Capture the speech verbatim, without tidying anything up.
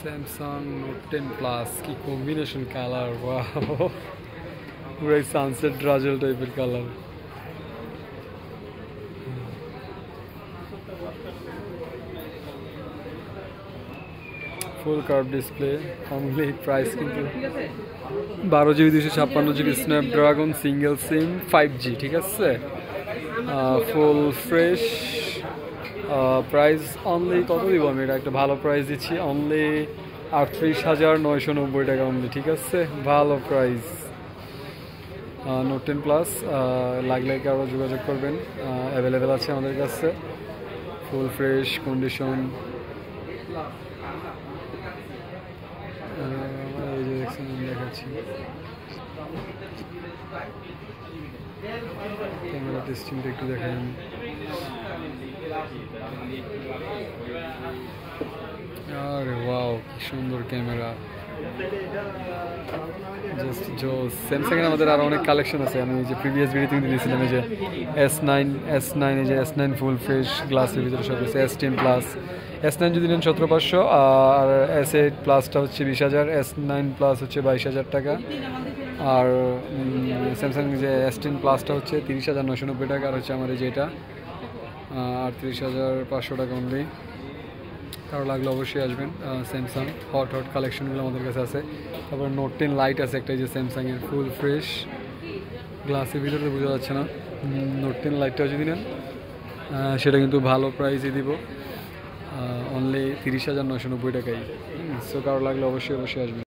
Samsung Note ten plus কি combination colour, wow পুরো sunset ড্রাজেল টাইপের colour. Full curve display, only price কিন্তু বারো জিবি দুশো ছাপ্পান্ন GB Snapdragon single SIM five G, ঠিক আছে। ফুল ফ্রেশ, প্রাইস অনলি কত দিব আমি, এটা একটা ভালো প্রাইস দিচ্ছি, অনলি আটত্রিশ হাজার নয়শো নব্বই টাকা অনলি, ঠিক আছে, ভালো প্রাইস। নোট টেন প্লাস লাগলে আরও যোগাযোগ করবেন, অ্যাভেলেবেল আছে আমাদের কাছে, ফুল ফ্রেশ কন্ডিশন। এই যে দেখছেন দেখাচ্ছি, ক্যামেরা টেস্টিংটা একটু দেখেন। আরে ওয়াও কি সুন্দর ক্যামেরা, জাস্ট জোস। স্যামসাং এর আমাদের আরো অনেক কালেকশন আছে, আমি যে প্রিভিয়াস ভিডিওতে দিয়েছিলাম, এই যে এস নাইন এস নাইন এই যে এস নাইন ফুল ফ্রেশ গ্লাসের ভিতরে সব আছে, S ten plus, S nine যদি নেন সতেরো পাঁচশো, আর এস এইট প্লাসটা হচ্ছে বিশ হাজার, এস নাইন প্লাস হচ্ছে বাইশ হাজার টাকা, আর স্যামসাং যে এস টেন প্লাসটা হচ্ছে তিরিশ হাজার নশো নব্বই টাকা, আর হচ্ছে আমার এই যে এটা আটত্রিশ হাজার পাঁচশো টাকা অনলি। কারো লাগলে অবশ্যই আসবেন। স্যামসাং হট হট কালেকশনগুলো আমাদের কাছে আছে। তারপর নোট টেন লাইট আছে একটা, যে স্যামসাংয়ের ফুল ফ্রেশ গ্লাসের ভিতরে বোঝা যাচ্ছে না, নোট টেন লাইটটা যদি নেন সেটা কিন্তু ভালো প্রাইসে দিব, অনলি তিরিশ হাজার নশো নব্বই টাকাই। সো কারো লাগলে অবশ্যই অবশ্যই আসবেন।